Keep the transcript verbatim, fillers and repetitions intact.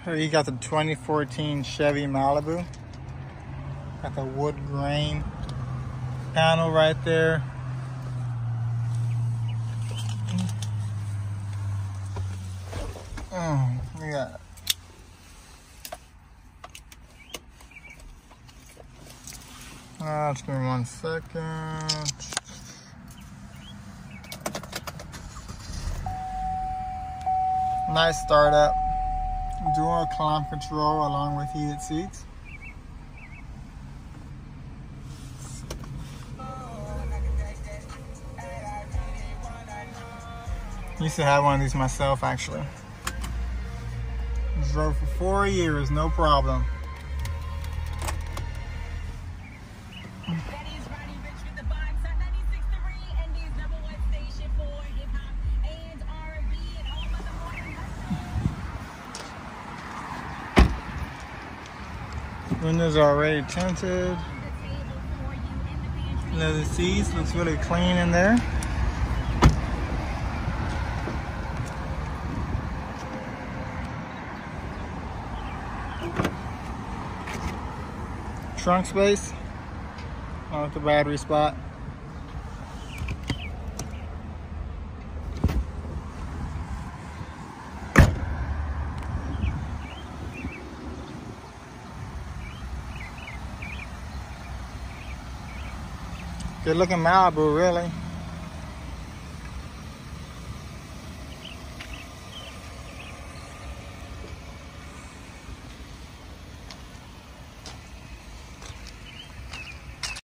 Here you got the twenty fourteen Chevy Malibu. Got the wood grain panel right there. Oh, yeah. Uh, just give me one second. Nice startup. Dual climate control along with heated seats. Used to have one of these myself, actually. Drove for four years, no problem. Windows are already tinted. Leather seats, looks really clean in there. Trunk space on the battery spot. Good looking Malibu, really.